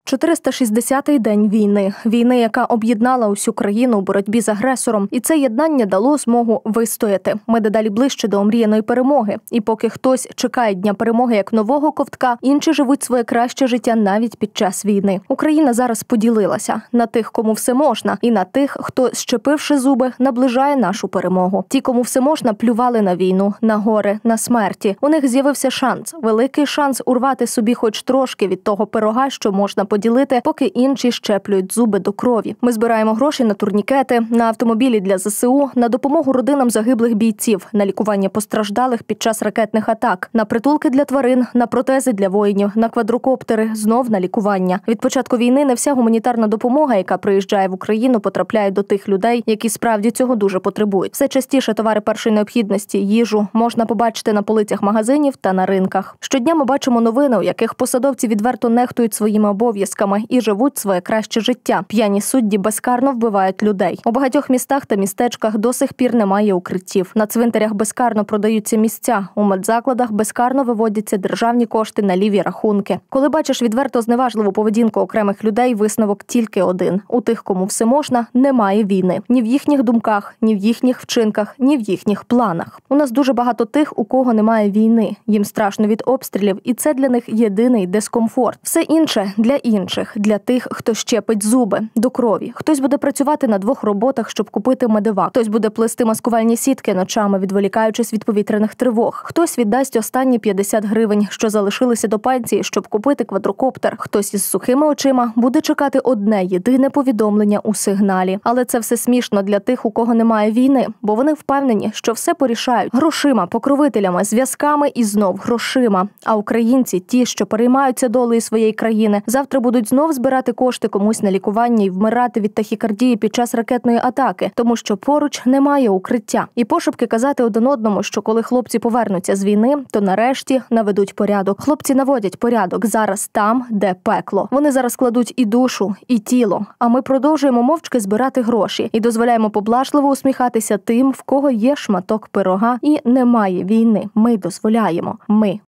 460-й день війни. Війни, яка об'єднала усю країну у боротьбі з агресором. І це єднання дало змогу вистояти. Ми дедалі ближче до омріяної перемоги. І поки хтось чекає Дня перемоги як нового ковтка, інші живуть своє краще життя навіть під час війни. Україна зараз поділилася на тих, кому все можна, і на тих, хто, щепивши зуби, наближає нашу перемогу. Ті, кому все можна, плювали на війну, на горе, на смерті. У них з'явився шанс, великий шанс урвати собі хоч трошки від того пирога, що можна поділити, поки інші щеплюють зуби до крові. Ми збираємо гроші на турнікети, на автомобілі для ЗСУ, на допомогу родинам загиблих бійців, на лікування постраждалих під час ракетних атак, на притулки для тварин, на протези для воїнів, на квадрокоптери, знов на лікування. Від початку війни не вся гуманітарна допомога, яка приїжджає в Україну, потрапляє до тих людей, які справді цього дуже потребують. Все частіше товари першої необхідності, їжу можна побачити на полицях магазинів та на ринках. Щодня ми бачимо новини, у яких посадовці відверто нехтують своїми обов'язками і живуть своє краще життя. П'яні судді безкарно вбивають людей. У багатьох містах та містечках до сих пір немає укриттів. На цвинтарях безкарно продаються місця. У медзакладах безкарно виводяться державні кошти на ліві рахунки. Коли бачиш відверто зневажливу поведінку окремих людей, висновок тільки один. У тих, кому все можна, немає війни. Ні в їхніх думках, ні в їхніх вчинках, ні в їхніх планах. У нас дуже багато тих, у кого немає війни. Їм страшно від обстрілів, і це для них єдиний дискомфорт. Все інше для інших, для тих, хто щепить зуби до крові. Хтось буде працювати на 2 роботах, щоб купити медивак. Хтось буде плести маскувальні сітки ночами, відволікаючись від повітряних тривог. Хтось віддасть останні 50 гривень, що залишилися до пенсії, щоб купити квадрокоптер. Хтось із сухими очима буде чекати одне єдине повідомлення у сигналі. Але це все смішно для тих, у кого немає війни, бо вони впевнені, що все порішають грошима, покровителями, зв'язками і знов грошима. А українці, ті, що переймаються долею своєї країни, завтра будуть знов збирати кошти комусь на лікування і вмирати від тахікардії під час ракетної атаки, тому що поруч немає укриття. І пошепки казати один одному, що коли хлопці повернуться з війни, то нарешті наведуть порядок. Хлопці наводять порядок зараз там, де пекло. Вони зараз кладуть і душу, і тіло. А ми продовжуємо мовчки збирати гроші і дозволяємо поблажливо усміхатися тим, в кого є шматок пирога і немає війни. Ми дозволяємо. Ми